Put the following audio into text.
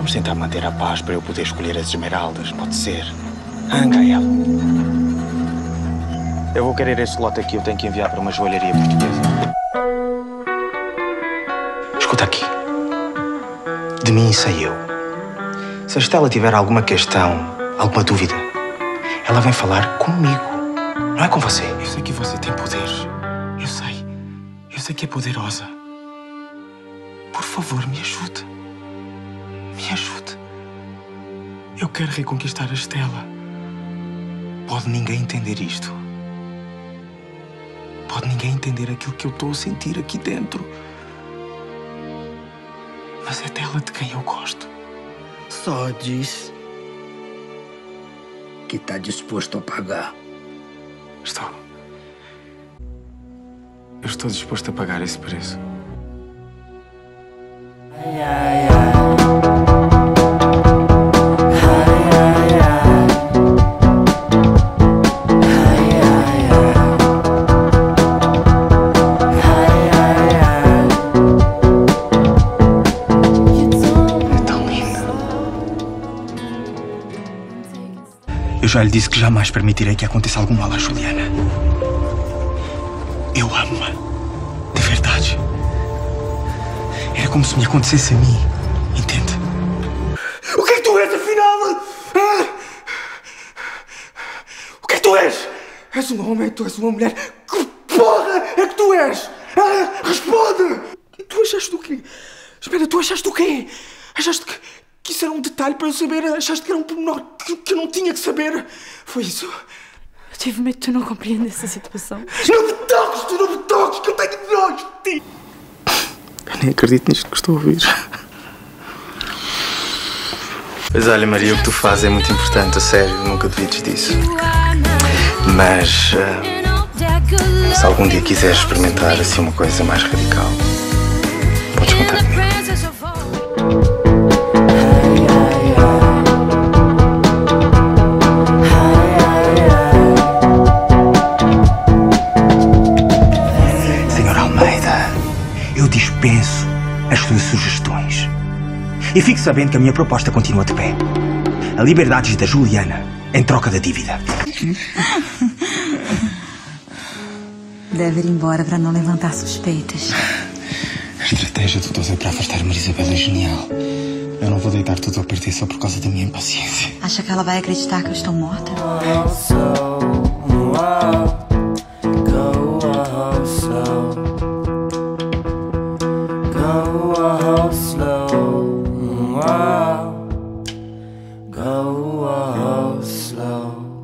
Vamos tentar manter a paz para eu poder escolher as esmeraldas, pode ser? Gael. Eu vou querer este lote aqui, eu tenho que enviar para uma joalharia portuguesa. Escuta aqui. De mim sei eu. Se a Estela tiver alguma questão, alguma dúvida, ela vem falar comigo, não é com você. Eu sei que você tem poderes. Eu sei. Eu sei que é poderosa. Por favor, me ajude. Me ajude. Eu quero reconquistar a Estela. Pode ninguém entender isto. Pode ninguém entender aquilo que eu estou a sentir aqui dentro. Mas é dela de quem eu gosto. Só diz que está disposto a pagar. Estou. Eu estou disposto a pagar esse preço. Eu já lhe disse que jamais permitirei que aconteça algum mal à Juliana. Eu amo-a. De verdade. Era como se me acontecesse a mim. Entende? O que é que tu és, afinal? O que é que tu és? És um homem, tu és uma mulher. Que porra é que tu és? Responde! Tu achaste o quê? Espera, tu achaste o quê? Achaste que isso era um detalhe para eu saber? Achaste que era um pormenor que eu não tinha que saber? Foi isso? Eu tive medo de tu não compreender essa situação. Não me toques, tu não me toques, que eu tenho nojo de ti! Eu nem acredito nisto que estou a ouvir. Pois olha, Maria, o que tu fazes é muito importante, a sério, nunca duvides disso. Mas se algum dia quiseres experimentar assim uma coisa mais radical, podes contar comigo. Eu dispenso as suas sugestões. E fique sabendo que a minha proposta continua de pé. A liberdade da Juliana em troca da dívida. Deve ir embora para não levantar suspeitas. A estratégia do Doze para afastar a Marisabel é genial. Eu não vou deitar tudo a perder só por causa da minha impaciência. Acha que ela vai acreditar que eu estou morta? Go slow.